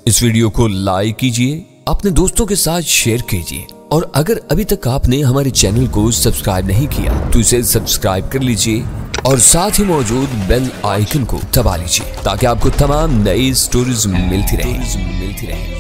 इस वीडियो को लाइक कीजिए, अपने दोस्तों के साथ शेयर कीजिए और अगर अभी तक आपने हमारे चैनल को सब्सक्राइब नहीं किया तो इसे सब्सक्राइब कर लीजिए और साथ ही मौजूद बेल आइकन को दबा लीजिए ताकि आपको तमाम नई स्टोरीज मिलती रहे।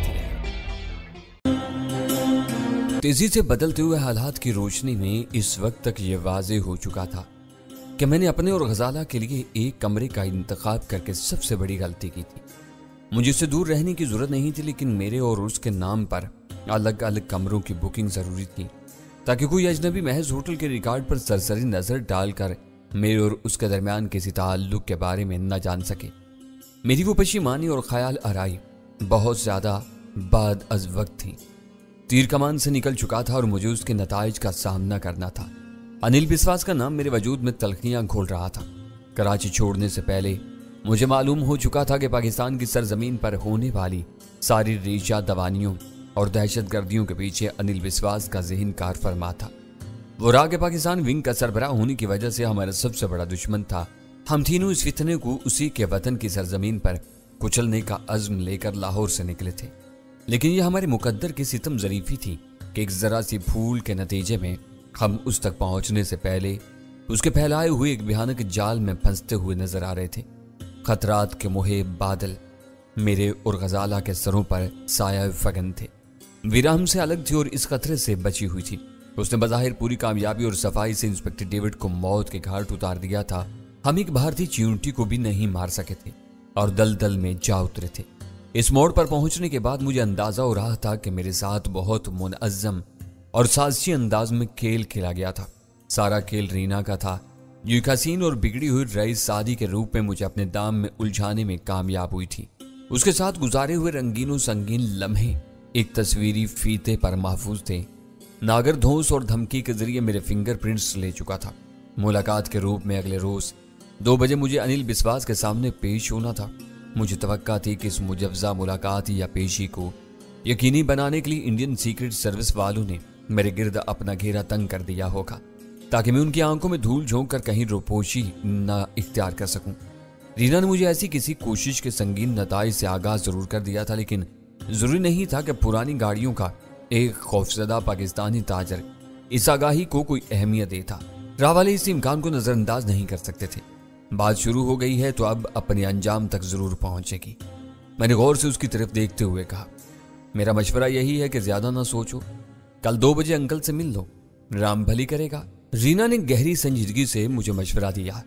तेजी से बदलते हुए हालात की रोशनी में इस वक्त तक ये वाज़ेह हो चुका था कि मैंने अपने और गजाला के लिए एक कमरे का इंतखाब करके सबसे बड़ी गलती की थी। मुझे उससे दूर रहने की जरूरत नहीं थी, लेकिन मेरे और उसके नाम पर अलग अलग कमरों की बुकिंग जरूरी थी ताकि कोई अजनबी महज होटल के रिकॉर्ड पर सरसरी नजर डालकर मेरे और उसके दरमियान किसी ताल्लुक के बारे में न जान सके। मेरी वो पशीमानी और ख्याल आराई बहुत ज्यादा बाद अज वक्त थी। तीर कमान से निकल चुका था और मुझे उसके नताइज का सामना करना था। अनिल बिस्वास का नाम मेरे वजूद में तलखियां घोल रहा था। कराची छोड़ने से पहले मुझे मालूम हो चुका था कि पाकिस्तान की सरजमीन पर होने वाली सारी रेशा दवानियों और दहशतगर्दियों के पीछे अनिल बिस्वास का ज़हन कार फरमा था। वो राग पाकिस्तान विंग का सरबराह होने की वजह से हमारा सबसे बड़ा दुश्मन था। हम तीनों इस फितने को उसी के वतन की सरजमीन पर कुचलने का अज़्म लेकर लाहौर से निकले थे, लेकिन यह हमारे मुकद्दर की सितम ज़रीफ़ी थी कि एक ज़रा सी भूल के नतीजे में हम उस तक पहुंचने से पहले उसके फैलाए हुए एक भयानक जाल में फंसते हुए नजर आ रहे थे। खतरात के मुहेब बादल मेरे और गजाला के सरों पर साया फगन थे। वीरा हमसे अलग थी और इस खतरे से बची हुई थी। उसने बज़ाहिर पूरी कामयाबी और सफाई से इंस्पेक्टर डेविड को मौत के घाट उतार दिया था। हम एक भारतीय चींटी को भी नहीं मार सके थे और दलदल में जा उतरे थे। इस मोड़ पर पहुंचने के बाद मुझे अंदाजा हो रहा था कि मेरे साथ बहुत मुनअज़्ज़म और साजिशी अंदाज में खेल खेला गया था। सारा खेल रीना का था, जो एक हसीन और बिगड़ी हुई रईस सादी के रूप में मुझे अपने दाम में उलझाने में कामयाब हुई थी। उसके साथ गुजारे हुए रंगीन और संगीन लम्हे एक तस्वीरी फीते पर महफूज थे। नागर धोस और धमकी के जरिए मेरे फिंगरप्रिंट्स ले चुका था। मुलाकात के रूप में अगले रोज 2 बजे मुझे अनिल बिस्वास के सामने पेश होना था। मुझे तवक्का थी कि इस मुजव्जा मुलाकात या पेशी को यकीनी बनाने के लिए इंडियन सीक्रेट सर्विस वालों ने मेरे गिर्द अपना घेरा तंग कर दिया होगा ताकि मैं उनकी आंखों में धूल झोंक कर कहीं रोपोशी न इख्तियार कर सकूं। रीना ने मुझे ऐसी किसी कोशिश के संगीन नताइज से आगाज जरूर कर दिया था, लेकिन जरूरी नहीं था कि पुरानी गाड़ियों का एक खौफजदा पाकिस्तानी ताजर इस आगाही को कोई अहमियत देता। राह वाले इस इम्कान को नजरअंदाज नहीं कर सकते थे। बात शुरू हो गई है तो अब अपने अंजाम तक जरूर पहुंचेगी। मैंने गौर से उसकी तरफ देखते हुए कहा, मेरा मशवरा यही है कि ज्यादा ना सोचो, कल 2 बजे अंकल से मिल लो, राम भली करेगा। रीना ने गहरी संजीदगी से मुझे मशवरा दिया।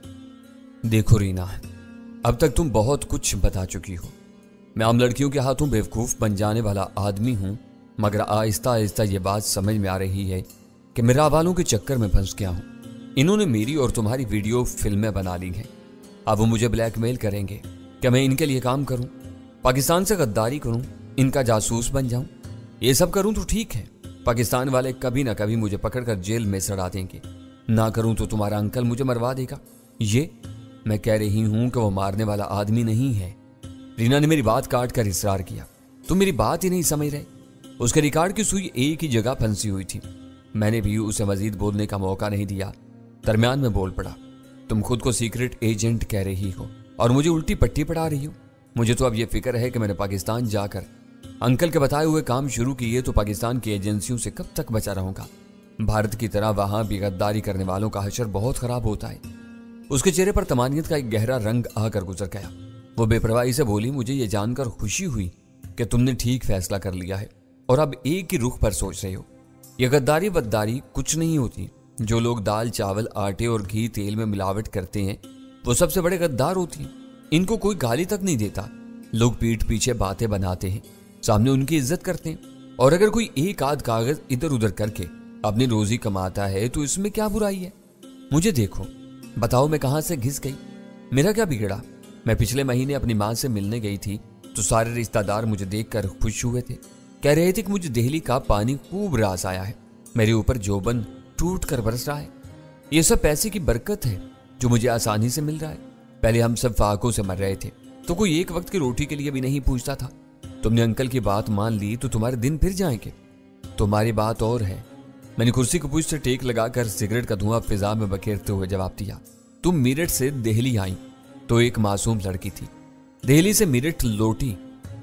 देखो रीना, अब तक तुम बहुत कुछ बता चुकी हो। मैं आम लड़कियों के हाथों बेवकूफ बन जाने वाला आदमी हूं, मगर आहिस्ता आहिस्ता ये बात समझ में आ रही है कि मेरा वालों के चक्कर में फंस गया हूं। इन्होंने मेरी और तुम्हारी वीडियो फिल्में बना ली हैं। अब वो मुझे ब्लैकमेल करेंगे कि मैं इनके लिए काम करूं, पाकिस्तान से गद्दारी करूं, इनका जासूस बन जाऊं। ये सब करूं तो ठीक है, पाकिस्तान वाले कभी ना कभी मुझे पकड़कर जेल में सड़ा देंगे। ना करूं तो तुम्हारा अंकल मुझे मरवा देगा। ये मैं कह रही हूं कि वो मारने वाला आदमी नहीं है। रीना ने मेरी बात काट कर इसरार किया, तुम मेरी बात ही नहीं समझ रहे। उसके रिकॉर्ड की सुई एक ही जगह फंसी हुई थी। मैंने भी उसे मजीद बोलने का मौका नहीं दिया। दरमियान में बोल पड़ा, तुम खुद को सीक्रेट एजेंट कह रही हो और मुझे उल्टी पट्टी पढ़ा रही हो। मुझे तो अब यह फिक्र है कि मैंने पाकिस्तान जाकर अंकल के बताए हुए काम शुरू किए तो पाकिस्तान की एजेंसियों से कब तक बचा रहूंगा। भारत की तरह वहां भी गद्दारी करने वालों का हशर बहुत खराब होता है। उसके चेहरे पर तमानियत का एक गहरा रंग आकर गुजर गया। वो बेपरवाही से बोली, मुझे ये जानकर खुशी हुई कि तुमने ठीक फैसला कर लिया है और अब एक ही रुख पर सोच रहे हो। यह गद्दारी वद्दारी कुछ नहीं होती। जो लोग दाल चावल आटे और घी तेल में मिलावट करते हैं वो सबसे बड़े गद्दार होती हैं। इनको कोई गाली तक नहीं देता। लोग पीठ पीछे बातें बनाते हैं, सामने उनकी इज्जत करते हैं, और अगर कोई एक आध कागज इधर उधर करके अपनी रोजी कमाता है तो इसमें क्या बुराई है। मुझे देखो, बताओ मैं कहां से घिस गई, मेरा क्या बिगड़ा। मैं पिछले महीने अपनी मां से मिलने गई थी तो सारे रिश्तेदार मुझे देखकर खुश हुए थे। कह रहे थे कि मुझे दिल्ली का पानी खूब रास आया है, मेरे ऊपर जोबन टूट कर बरस रहा है। यह सब पैसे की बरकत है जो मुझे आसानी से मिल रहा है। पहले हम सब फाकों से मर रहे थे तो कोई एक वक्त की रोटी के लिए भी नहीं पूछता था। तुमने अंकल की बात मान ली तो तुम्हारे दिन फिर जाएंगे। तुम्हारी बात और है। मैंने कुर्सी को पूछ से टेक लगाकर सिगरेट का धुआं फिजा में बखेरते हुए जवाब दिया, तुम मेरठ से दिल्ली आई तो एक मासूम लड़की थी, दिल्ली से मेरठ लौटी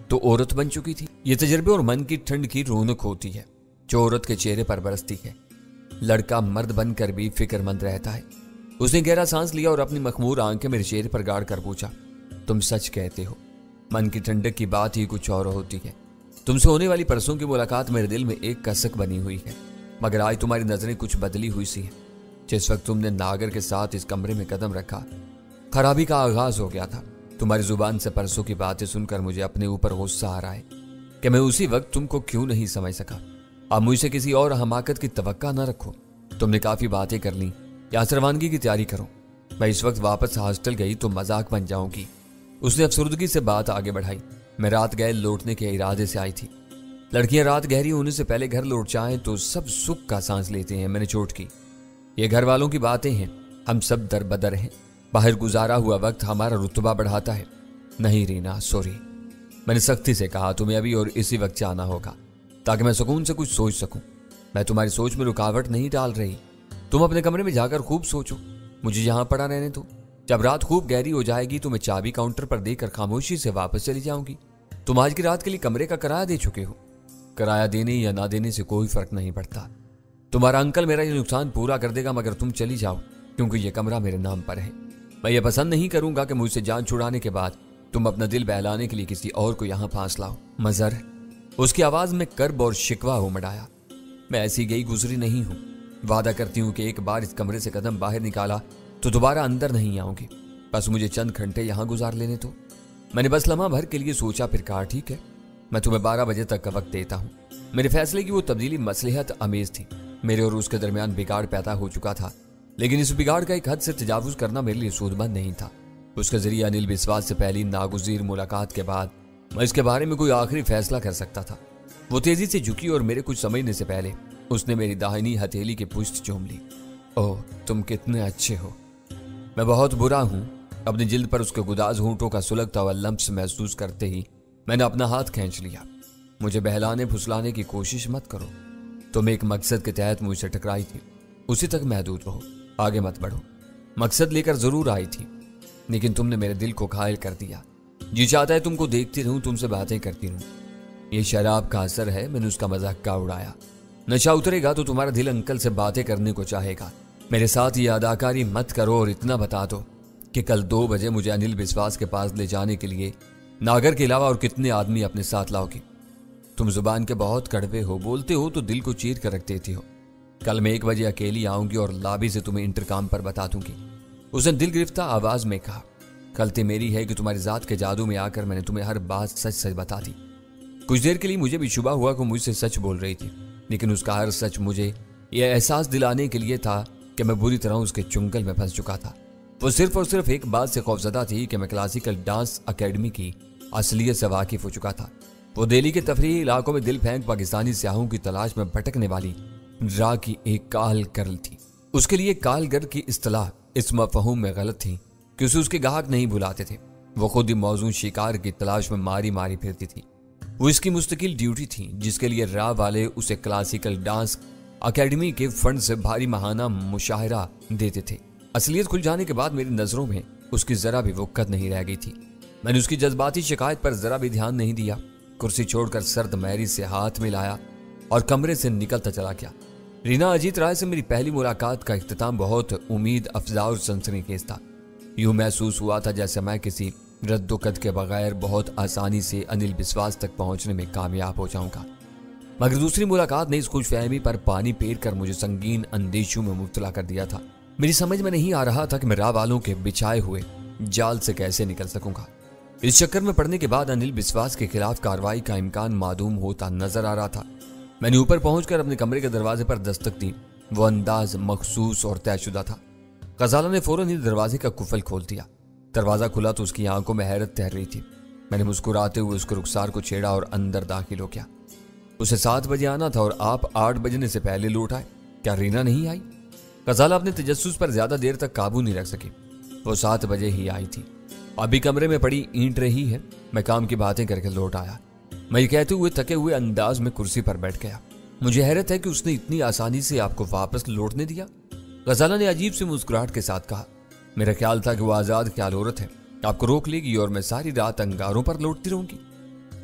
तो औरत बन चुकी थी। ये तजर्बे और मन की ठंड की रौनक होती है जो औरत के चेहरे पर बरसती है। लड़का मर्द बनकर भी फिक्रमंद रहता है। उसने गहरा सांस लिया और अपनी मखमूर आंखें मेरे चेहरे पर गाड़ कर पूछा, तुम सच कहते हो? मन की ठंडक की बात ही कुछ और होती है। तुमसे होने वाली परसों की मुलाकात मेरे दिल में एक कसक बनी हुई है, मगर आज तुम्हारी नजरें कुछ बदली हुई सी है। जिस वक्त तुमने नागर के साथ इस कमरे में कदम रखा, खराबी का आगाज हो गया था। तुम्हारी जुबान से परसों की बातें सुनकर मुझे अपने ऊपर गुस्सा आ रहा है कि मैं उसी वक्त तुमको क्यों नहीं समझ सका। अब मुझसे किसी और हमाकत की तवक्का न रखो। तुमने काफी बातें कर ली, या रवानगी की तैयारी करो। मैं इस वक्त वापस हॉस्टल गई तो मजाक बन जाऊंगी। उसने अफसुर्दगी से बात आगे बढ़ाई। मैं रात गए लौटने के इरादे से आई थी। लड़कियां रात गहरी होने से पहले घर लौट जाएं तो सब सुख का सांस लेते हैं। मैंने चोट की, ये घर वालों की बातें हैं, हम सब दर बदर हैं। बाहर गुजारा हुआ वक्त हमारा रुतबा बढ़ाता है। नहीं रीना, सॉरी। मैंने सख्ती से कहा, तुम्हें अभी और इसी वक्त जाना होगा ताकि मैं सुकून से कुछ सोच सकूं। मैं तुम्हारी सोच में रुकावट नहीं डाल रही। तुम अपने कमरे में जाकर खूब सोचो, मुझे यहां पड़ा रहने दो। जब रात खूब गहरी हो जाएगी तो मैं चाबी काउंटर पर देकर खामोशी से वापस चली जाऊंगी। तुम आज की रात के लिए कमरे का किराया दे चुके हो। किराया देने या ना देने से कोई फर्क नहीं पड़ता। तुम्हारा अंकल मेरा ये नुकसान पूरा कर देगा, मगर तुम चली जाओ क्योंकि ये कमरा मेरे नाम पर है। मैं ये पसंद नहीं करूंगा कि मुझसे जान छुड़ाने के बाद तुम अपना दिल बहलाने के लिए किसी और को यहां फांस लाओ। मजर, उसकी आवाज में कर्ब और शिकवा उमड़-आया। मैं ऐसी गई गुजरी नहीं हूं। वादा करती हूं कि एक बार इस कमरे से कदम बाहर निकाला तो दोबारा अंदर नहीं आऊंगी। बस मुझे चंद घंटे यहां गुजार लेने दो। मैंने बस लम्हा भर के लिए सोचा, फिर कहा, ठीक है, मैं तुम्हें 12 बजे तक का वक्त देता हूं। मेरे फैसले की वो तब्दीली मसलहत अमेज थी। मेरे और उसके दरमियान बिगाड़ पैदा हो चुका था, लेकिन इस बिगाड़ का एक हद से तजावुज करना मेरे लिए सूदमंद नहीं था। उसके जरिए अनिल बिस्वास से पहली नागुज़ीर मुलाकात के बाद मैं इसके बारे में कोई आखिरी फैसला कर सकता था। वो तेजी से झुकी और मेरे कुछ समझने से पहले उसने मेरी दाहिनी हथेली की पुष्ट चूम ली। ओह, तुम कितने अच्छे हो। मैं बहुत बुरा हूं। अपनी जिल्द पर उसके गुदाज होंठों का सुलगता हुआ लम्स महसूस करते ही मैंने अपना हाथ खींच लिया। मुझे बहलाने फुसलाने की कोशिश मत करो। तुम एक मकसद के तहत मुझसे टकराई थी, उसी तक महदूद रहो, आगे मत बढ़ो। मकसद लेकर जरूर आई थी, लेकिन तुमने मेरे दिल को घायल कर दिया। जी चाहता है तुमको देखती रहूं, तुमसे बातें करती रहूं। ये शराब का असर है, मैंने उसका मजाक का उड़ाया। नशा उतरेगा तो तुम्हारा दिल अंकल से बातें करने को चाहेगा। मेरे साथ ये अदाकारी मत करो और इतना बता दो कि कल 2 बजे मुझे अनिल बिस्वास के पास ले जाने के लिए नागर के अलावा और कितने आदमी अपने साथ लाओगे। तुम जुबान के बहुत कड़वे हो, बोलते हो तो दिल को चीर कर रख देती हो। कल मैं 1 बजे अकेली आऊंगी और लाबी से तुम्हें इंटरकॉम पर बता दूंगी। उसने दिल गिरफ्ता आवाज में कहा, गलती मेरी है कि तुम्हारी जात के जादू में आकर मैंने तुम्हें हर बात सच सच बता दी। कुछ देर के लिए मुझे भी शुबा हुआ कि मुझसे सच बोल रही थी, लेकिन उसका हर सच मुझे यह एहसास दिलाने के लिए था कि मैं बुरी तरह उसके चुंगल में फंस चुका था। वो सिर्फ और सिर्फ एक बात से खौफजदा थी कि मैं क्लासिकल डांस अकेडमी की असलियत से वाकिफ हो चुका था। वो दिल्ली के तफरीही इलाकों में दिल फेंक पाकिस्तानी सियाहों की तलाश में भटकने वाली रा की एक काल गर्ल थी। उसके लिए काल गर्ल की इस्तिलाह इस मफहूम में गलत थी कि उसे उसके गाहक नहीं बुलाते थे। वो खुद ही मौजूद शिकार की तलाश में मारी मारी फिरती थी। वो इसकी मुस्तकिल ड्यूटी थी जिसके लिए रा वाले उसे क्लासिकल डांस अकेडमी के फंड से भारी माहाना मुशाहिरा देते थे। असलियत खुल जाने के बाद मेरी नजरों में उसकी जरा भी वक़्त नहीं रह गई थी। मैंने उसकी जज्बाती शिकायत पर जरा भी ध्यान नहीं दिया। कुर्सी छोड़कर सर्द मैरी से हाथ मिलाया और कमरे से निकलता चला गया। रीना अजीत राय से मेरी पहली मुलाकात का इख्तिताम बहुत उम्मीद अफजा और सनसनीखेज था। यूं महसूस हुआ था जैसे मैं किसी रद्दोकद के बगैर बहुत आसानी से अनिल बिस्वास तक पहुंचने में कामयाब हो जाऊंगा। मगर दूसरी मुलाकात ने इस खुशफहमी पर पानी फेर कर मुझे संगीन अंदेशों में मुब्तला कर दिया था। मेरी समझ में नहीं आ रहा था कि मैं राह वालों के बिछाए हुए जाल से कैसे निकल सकूंगा। इस चक्कर में पड़ने के बाद अनिल बिस्वास के खिलाफ कार्रवाई का इम्कान मादूम होता नजर आ रहा था। मैंने ऊपर पहुंचकर अपने कमरे के दरवाजे पर दस्तक दी। वो अंदाज मखसूस और तयशुदा था। गजाला ने फौरन ही दरवाजे का कुफल खोल दिया। दरवाजा खुला तो उसकी आंखों में हैरत तैर रही थी। मैंने मुस्कुराते हुए उसके रुखसार को छेड़ा और अंदर दाखिल हो गया। उसे 7 बजे आना था और आप 8 बजने से पहले लौट आए। क्या रीना नहीं आई? गजाला अपने तजस्सुस पर ज्यादा देर तक काबू नहीं रख सकी। वो 7 बजे ही आई थी। अभी कमरे में पड़ी ईंट रही है। मैं काम की बातें करके लौट आया। मैं ये कहते हुए थके हुए अंदाज में कुर्सी पर बैठ गया। मुझे हैरत है कि उसने इतनी आसानी से आपको वापस लौटने दिया। गजाला ने अजीब सी मुस्कुराहट के साथ कहा, मेरा ख्याल था कि वो आजाद ख्याल औरत है, आपको रोक लेगी और मैं सारी रात अंगारों पर लौटती रहूंगी।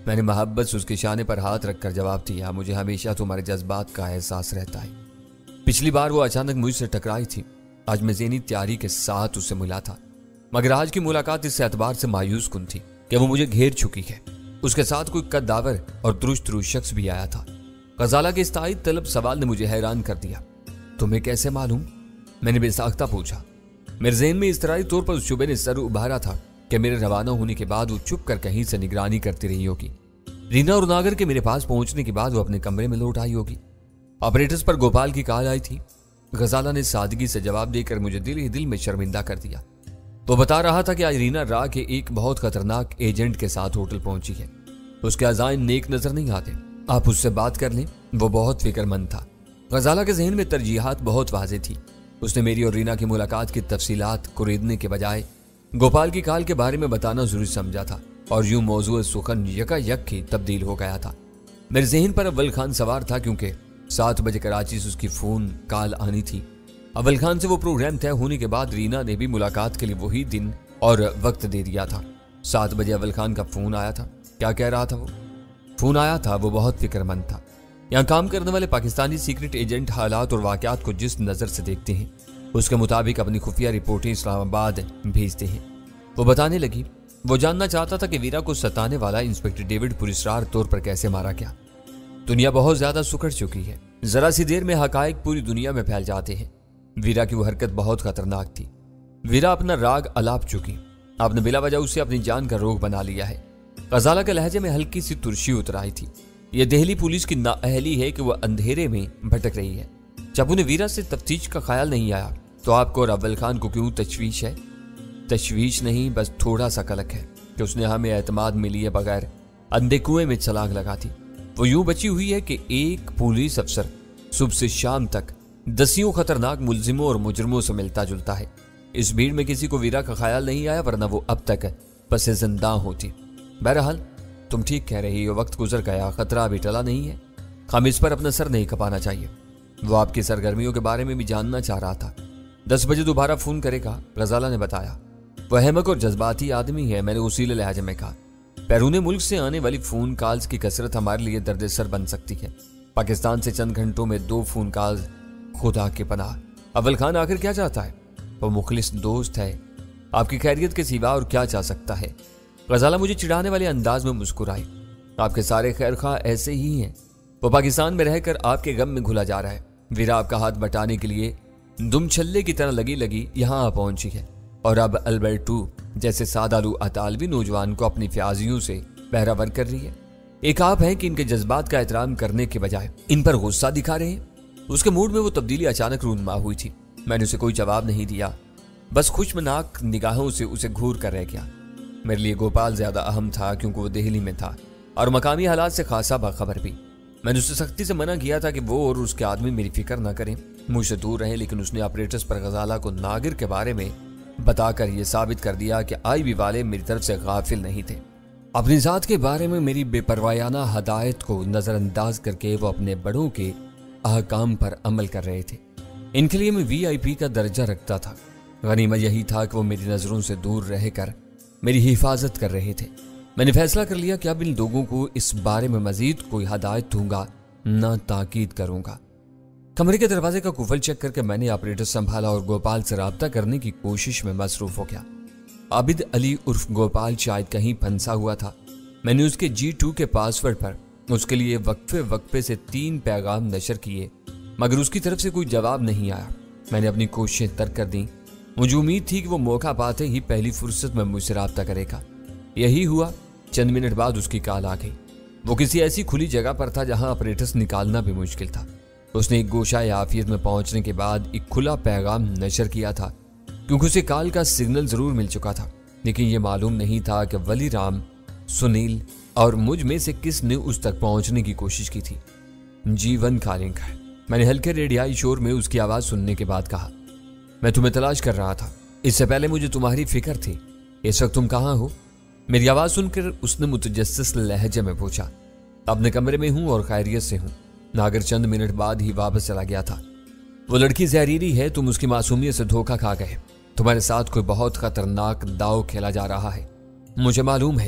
मैंने मोहब्बत से उसके शाने पर हाथ रखकर जवाब दिया, मुझे हमेशा तुम्हारे जज्बात का एहसास रहता है। पिछली बार वो अचानक मुझसे टकराई थी, आज मैं ज़हनी तैयारी के साथ उससे मिला था, मगर आज की मुलाकात इस एतबार से मायूस कुन थी कि वो मुझे घेर चुकी है। उसके साथ कोई कद्दावर और दुरुस्त शख्स भी आया था। गजाला के स्थायी तलब सवाल ने मुझे हैरान कर दिया। तुम्हें कैसे मालूम? मैंने बेसाख्ता पूछा। मेरे ज़हन में इस तरह तौर पर उस शुबे ने सर उभारा था कि मेरे रवाना होने के बाद वो चुप कर कहीं से निगरानी करती रही होगी। रीना और नागर के मेरे पास पहुंचने के बाद वो अपने कमरे में लौट आई होगी। ऑपरेटर्स पर गोपाल की कॉल आई थी। गजाला ने सादगी से जवाब देकर मुझे दिल ही दिल में शर्मिंदा कर दिया। वो बता रहा था कि आज रीना रा के एक बहुत खतरनाक एजेंट के साथ होटल पहुंची है। उसके अज़ाइन नेक नजर नहीं आते, आप उससे बात कर लें, वो बहुत फिक्रमंद था। गजाला के जहन में तरजीहात बहुत वाज़ेह थी। उसने मेरी और रीना की मुलाकात की तफसीलात कुरेदने के बजाय गोपाल की कॉल के बारे में बताना जरूरी समझा था और यूं मौजूद सुखन यकायक ही तब्दील हो गया था। मेरे जहन पर अव्वल खान सवार था क्योंकि 7 बजे कराची से उसकी फोन कॉल आनी थी। अव्वल खान से वो प्रोग्राम तय होने के बाद रीना ने भी मुलाकात के लिए वही दिन और वक्त दे दिया था। 7 बजे अव्वल खान का फोन आया था। क्या कह रहा था वो? फोन आया था, वो बहुत फिक्रमंद था। यहाँ काम करने वाले पाकिस्तानी सीक्रेट एजेंट हालात और वाकयात को जिस नज़र से देखते हैं उसके मुताबिक अपनी खुफिया रिपोर्टें इस्लामाबाद भेजते हैं। वो बताने लगी, वो जानना चाहता था कि वीरा को सताने वाला इंस्पेक्टर डेविड पुरस्कार तौर पर कैसे मारा गया। दुनिया बहुत ज्यादा सुकड़ चुकी है, जरा सी देर में हकायक पूरी दुनिया में फैल जाते हैं। वीरा की वो हरकत बहुत खतरनाक थी। वीरा अपना राग अलाप चुकी, आपने बिला वजह उसे अपनी जान का रोग बना लिया है। गजाला के लहजे में हल्की सी तुरशी उतर आई थी। यह दिल्ली पुलिस की नाअहली है कि वह अंधेरे में भटक रही है। जब उन्हें वीरा से तफ्तीश का ख्याल नहीं आया तो आपको और अव्वल खान को क्यों तशवीश है? तशवीश नहीं, बस थोड़ा सा कलक है कि उसने हमें एतमाद में लिए बगैर अंधे कुएं में छलांग लगा थी। वो यूं बची हुई है कि एक पुलिस अफसर सुबह से शाम तक दसियों खतरनाक मुलजिमों और मुजरिमों से मिलता जुलता है। इस भीड़ में किसी को वीरा का ख्याल नहीं आया, वरना वो अब तक पसे जिंदा होती। बहरहाल तुम ठीक कह रही हो, वक्त गुजर गया, खतरा अभी टला नहीं है। हम इस पर अपना सर नहीं खपाना चाहिए। वो आपकी सरगर्मियों के बारे में भी जानना चाह रहा था। 10 बजे दोबारा फोन करेगा, गजाला ने बताया। वह अहमक और जज्बाती आदमी है, मैंने उसीले लहजे में कहा। बैरून मुल्क से आने वाली फोन कॉल्स की कसरत हमारे लिए दर्द सर बन सकती है। पाकिस्तान से चंद घंटों में 2 फोन कॉल्स, खुदा के पनाह। अव्वल खान आखिर क्या चाहता है? वो मुखलिस दोस्त है, आपकी खैरियत के सिवा और क्या चाह सकता है? गजाला मुझे चिढ़ाने वाले अंदाज में मुस्कुराई। आपके सारे खैर खा ऐसे ही हैं। वो पाकिस्तान में रहकर आपके गम में घुला जा रहा है। वीरा आपका हाथ बटाने के लिए दुम छल्ले की तरह लगी लगी यहाँ आ पहुंची है और अब अल्बर्टू जैसे सादालू अतालवी नौजवान को अपनी फ्याजियों से पहरावर कर रही है। एक आप हैं कि इनके जज्बात का एहतराम करने के बजाय इन पर गुस्सा दिखा रहे हैं। उसके मूड में वो तब्दीली अचानक रूनुमा हुई थी। मैंने उसे कोई जवाब नहीं दिया, बस खुशमनाक निगाहों से उसे घूर कर रह गया। मेरे लिए गोपाल ज्यादा अहम था क्योंकि वो दिल्ली में था और मकामी हालात से खासा बाखबर भी। मैंने उसे सख्ती से मना किया था कि वो और उसके आदमी मेरी फिक्र न करें, मुझसे दूर रहें, लेकिन उसने ऑपरेटर्स पर गजाला को नागिर के बारे में बताकर यह साबित कर दिया कि आईबी वाले मेरी तरफ से गाफिल नहीं थे। अपनी जात के बारे में मेरी बेपरवायाना हदायत को नजरअंदाज करके वो अपने बड़ों के अहकाम पर अमल कर रहे थे। इनके लिए मैं VIP का दर्जा रखता था। गनीमत यही था कि वो मेरी नजरों से दूर रहकर मेरी हिफाजत कर रहे थे। मैंने फैसला कर लिया कि अब इन लोगों को इस बारे में मजीद कोई हदायत दूंगा न ताकीद करूंगा। कमरे के दरवाजे का कुफल चेक करके मैंने ऑपरेटर संभाला और गोपाल से राब्ता करने की कोशिश में मसरूफ हो गया। आबिद अली उर्फ गोपाल शायद कहीं फंसा हुआ था। मैंने उसके G2 के पासवर्ड पर उसके लिए वक्फे से 3 पैगाम नशर किए, मगर उसकी तरफ से कोई जवाब नहीं आया। मैंने अपनी कोशिशें तर्क कर दी। मुझे उम्मीद थी कि वो मौका पाते ही पहली फुर्सत में मुझसे राब्ता करेगा। यही हुआ। चंद मिनट बाद उसकी कॉल आ गई। वो किसी ऐसी खुली जगह पर था जहां ऑपरेटर्स निकालना भी मुश्किल था। उसने एक गोशाए आफियत में पहुंचने के बाद एक खुला पैगाम नशर किया था, क्योंकि उसे कॉल का सिग्नल जरूर मिल चुका था, लेकिन यह मालूम नहीं था कि वली राम, सुनील और मुझ में से किस ने उस तक पहुंचने की कोशिश की थी। जीवन कॉलिंग है। मैंने हल्के रेडियाई शोर में उसकी आवाज सुनने के बाद कहा, मैं तुम्हें तलाश कर रहा था। इससे पहले मुझे तुम्हारी फिक्र थी। इस वक्त तुम कहाँ हो? मेरी आवाज सुनकर उसने मुतजस्सिस लहजे में पूछा। अपने कमरे में हूं और खैरियत से हूं। नागर चंद मिनट बाद ही वापस चला गया था। वो लड़की जहरीली है, तुम उसकी मासूमियत से धोखा खा गए। तुम्हारे साथ कोई बहुत खतरनाक दाव खेला जा रहा है। मुझे मालूम है,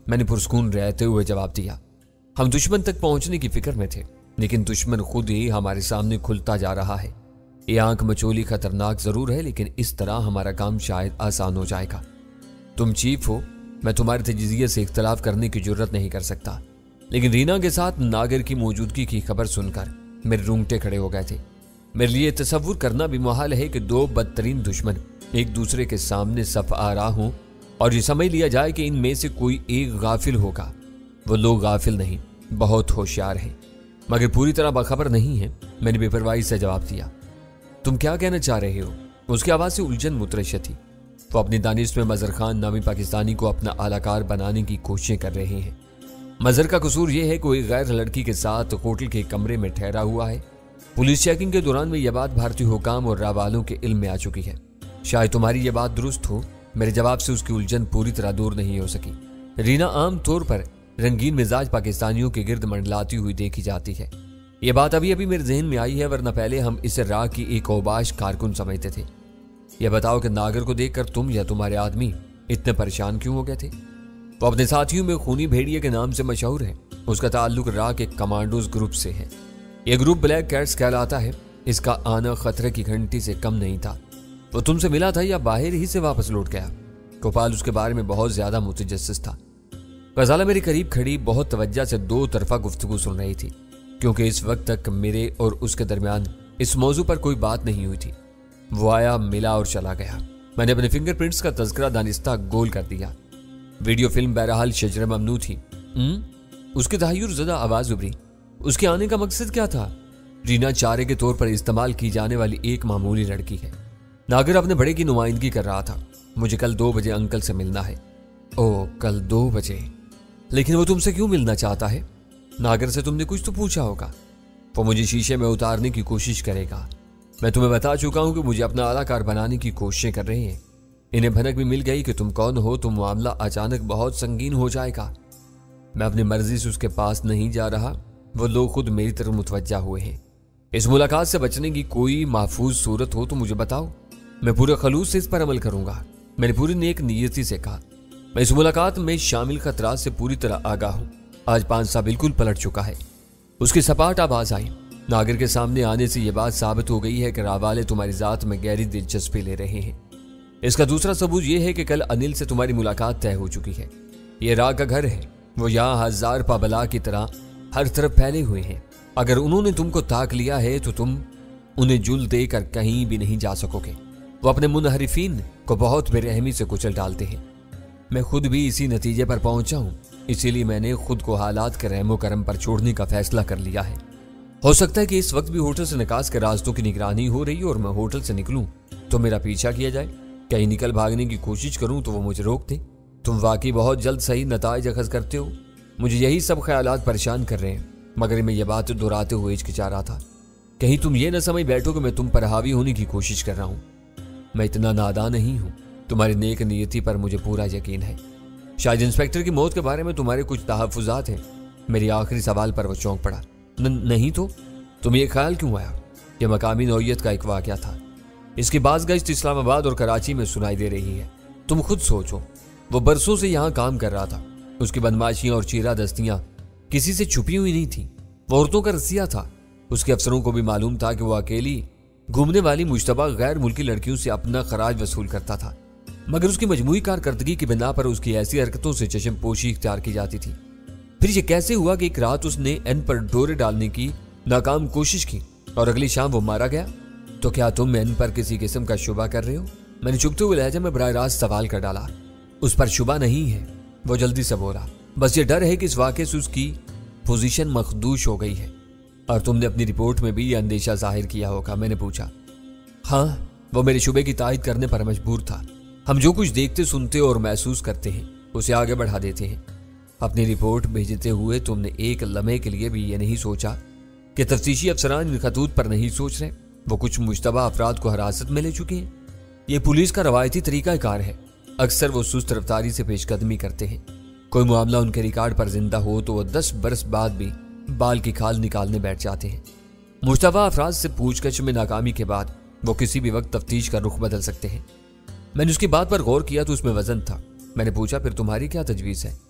मैंने पुरस्कून रहते हुए जवाब दिया। हम दुश्मन तक पहुंचने की फिक्र में थे, लेकिन दुश्मन खुद ही हमारे सामने खुलता जा रहा है। ये आंख मचोली खतरनाक जरूर है, लेकिन इस तरह हमारा काम शायद आसान हो जाएगा। तुम चीफ हो, मैं तुम्हारे तजज़िये से इख्तलाफ करने की जुर्रत नहीं कर सकता, लेकिन रीना के साथ नागर की मौजूदगी की खबर सुनकर मेरे रूंगटे खड़े हो गए थे। मेरे लिए तसव्वुर करना भी मुहाल है कि दो बदतरीन दुश्मन एक दूसरे के सामने सफ आ रहा हूं और ये समझ लिया जाए कि इनमें से कोई एक गाफिल होगा। वो लोग गाफिल नहीं, बहुत होशियार हैं, मगर पूरी तरह बाखबर नहीं है। मैंने बेपरवाही से जवाब दिया। तुम क्या कहना चाह रहे हो? उसकी आवाज से उलझन मुतरश थी। वो अपनी दानिश में मजहर खान नामी पाकिस्तानी को अपना आलाकार बनाने की कोशिशें कर रहे हैं। मजहर का कसूर यह है कि कोई गैर लड़की के साथ होटल के कमरे में ठहरा हुआ है। पुलिस चेकिंग के दौरान में यह बात भारतीय हुकाम और राहवालों के इल्म में आ चुकी है। शायद तुम्हारी यह बात दुरुस्त हो। मेरे जवाब से उसकी उलझन पूरी तरह दूर नहीं हो सकी। रीना आम तौर पर रंगीन मिजाज पाकिस्तानियों के गिर्द मंडलाती हुई देखी जाती है। यह बात अभी अभी मेरे जहन में आई है, वरना पहले हम इसे राह की एक औबाश कारकुन समझते थे। यह बताओ कि नागर को देखकर तुम या तुम्हारे आदमी इतने परेशान क्यों हो गए थे? वो अपने साथियों में खूनी भेड़िए के नाम से मशहूर है। उसका ताल्लुक राह के कमांडोज ग्रुप से है। यह ग्रुप ब्लैक कैट्स कहलाता है। इसका आना खतरे की घंटी से कम नहीं था। वो तुमसे मिला था या बाहर ही से वापस लौट गया? गोपाल उसके बारे में बहुत ज्यादा मुतजस्सिस था। गजाला मेरे करीब खड़ी बहुत तवज्जो से दो तरफा गुफ्तगू सुन रही थी, क्योंकि इस वक्त तक मेरे और उसके दरमियान इस मौजू पर कोई बात नहीं हुई थी। वो आया, मिला और चला गया। मैंने अपने फिंगरप्रिंट्स का तज़किरा दानिस्ता गोल कर दिया। वीडियो फिल्म बहरहाल शजर ममनू थी। उसकी तहय्युर ज़दा आवाज उभरी। उसके आने का मकसद क्या था? रीना चारे के तौर पर इस्तेमाल की जाने वाली एक मामूली लड़की है। नागर अपने बड़े की नुमाइंदगी कर रहा था। मुझे कल 2 बजे अंकल से मिलना है। ओह, कल 2 बजे? लेकिन वो तुमसे क्यों मिलना चाहता है? नागर से तुमने कुछ तो पूछा होगा। वो मुझे शीशे में उतारने की कोशिश करेगा। मैं तुम्हें बता चुका हूं कि मुझे अपना आलाकार बनाने की कोशिशें कर रहे हैं। इन्हें भनक भी मिल गई कि तुम कौन हो, तो मामला अचानक बहुत संगीन हो जाएगा। मैं अपनी मर्जी से उसके पास नहीं जा रहा। वो लोग खुद मेरी तरफ मुतवज्जा हुए हैं। इस मुलाकात से बचने की कोई महफूज सूरत हो तो मुझे बताओ। मैं पूरे खलूस से इस पर अमल करूंगा। मैंने पूरी नेक नियति से कहा। मैं इस मुलाकात में शामिल खतरात से पूरी तरह आगाह हूं। आज 5 सा बिल्कुल पलट चुका है। उसकी सपाट आवाज आई। नागर के सामने आने से यह बात साबित हो गई है कि राहवाले तुम्हारी जात में गहरी दिलचस्पी ले रहे हैं। इसका दूसरा सबूत यह है कि कल अनिल से तुम्हारी मुलाकात तय हो चुकी है। यह राह का घर है। वो यहाँ 1000 पाबला की तरह हर तरफ फैले हुए हैं। अगर उन्होंने तुमको ताक लिया है तो तुम उन्हें जुल देकर कहीं भी नहीं जा सकोगे। वो अपने मुनहरिफीन को बहुत बेरहमी से कुचल डालते हैं। मैं खुद भी इसी नतीजे पर पहुंचा हूं। इसीलिए मैंने खुद को हालात के रहमो करम पर छोड़ने का फैसला कर लिया है। हो सकता है कि इस वक्त भी होटल से निकास के रास्तों की निगरानी हो रही हो और मैं होटल से निकलूं तो मेरा पीछा किया जाए। कहीं निकल भागने की कोशिश करूं तो वो मुझे रोक दे। तुम वाकई बहुत जल्द सही नताइज अखज़ करते हो। मुझे यही सब ख्यालात परेशान कर रहे हैं, मगर मैं ये बात दोहराते हुए हिचकिचा रहा था। कहीं तुम ये न समझ बैठो कि मैं तुम पर हावी होने की कोशिश कर रहा हूं। मैं इतना नादान नहीं हूं। तुम्हारी नेक नियति पर मुझे पूरा यकीन है। शायद इंस्पेक्टर की मौत के बारे में तुम्हारे कुछ तहफ़्फ़ुज़ात हैं। मेरी आखिरी सवाल पर वो चौंक पड़ा। नहीं तो तुम्हें यह ख्याल क्यों आया? यह मकामी नौइयत का एक वाक़या था। इसकी बाज़गश्त इस्लामाबाद और कराची में सुनाई दे रही है। तुम खुद सोचो, वो बरसों से यहाँ काम कर रहा था। उसकी बदमाशियां और चीरा दस्तियां किसी से छुपी हुई नहीं थी। वो औरतों का रसिया था। उसके अफसरों को भी मालूम था कि वो अकेली घूमने वाली मुश्तबा गैर मुल्की लड़कियों से अपना खराज वसूल करता था, मगर उसकी मजमूई कारकर्दगी की बिना पर उसकी ऐसी हरकतों से चश्म पोशी इख्तियार की जाती थी। फिर ये कैसे हुआ कि एक रात उसने एन पर डोरे डालने की नाकाम कोशिश की और अगली शाम वो मारा गया? तो क्या तुम एन पर किसी किस्म का शुबा कर रहे हो? मैंने चुभते हुए लहजे में बराह रास्त सवाल कर डाला। उस पर शुबा नहीं है, वो जल्दी से बोला। बस ये डर है कि इस वाक़े से उसकी पोजीशन मखदूश हो गई है। और तुमने अपनी रिपोर्ट में भी ये अंदेशा जाहिर किया होगा। मैंने पूछा। हाँ, वो मेरे शुबे की तायद करने पर मजबूर था। हम जो कुछ देखते, सुनते और महसूस करते हैं उसे आगे बढ़ा देते हैं। अपनी रिपोर्ट भेजते हुए तुमने एक लम्हे के लिए भी ये नहीं सोचा कि तफ्तीशी अफसरान इन खतूत पर नहीं सोच रहे। वो कुछ मुश्तबा अफराद को हिरासत में ले चुके हैं। ये पुलिस का रवायती तरीका कार है। अक्सर वो सुस्त रफ्तारी से पेशकदमी करते हैं। कोई मामला उनके रिकॉर्ड पर जिंदा हो तो वो 10 बरस बाद भी बाल की खाल निकालने बैठ जाते हैं। मुश्तबा अफराद से पूछगछ में नाकामी के बाद वो किसी भी वक्त तफ्तीश का रुख बदल सकते हैं। मैंने उसकी बात पर गौर किया तो उसमें वजन था। मैंने पूछा, फिर तुम्हारी क्या तजवीज़ है?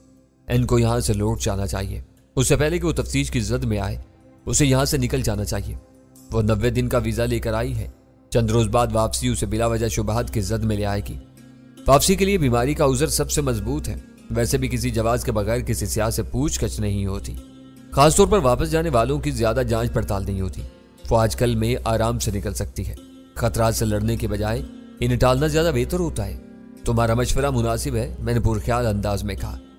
इनको यहाँ से लौट जाना चाहिए। उससे पहले कि वो तफ्तीश की जद में आए उसे यहाँ से निकल जाना चाहिए। वो 90 दिन का वीज़ा लेकर आई है। चंद रोज बाद वापसी उसे बिला वजह शुबहात की जद में ले आएगी। वापसी के लिए बीमारी का उज़र सबसे मजबूत है। वैसे भी किसी जवाज के बगैर किसी सियाह से पूछगछ नहीं होती। खासतौर पर वापस जाने वालों की ज्यादा जांच पड़ताल नहीं होती। वो आजकल में आराम से निकल सकती है। खतरात से लड़ने के बजाय इन्हें टालना ज्यादा बेहतर होता है। तुम्हारा मशवरा मुनासिब है, मैंने पुरख्याल अंदाज में कहा।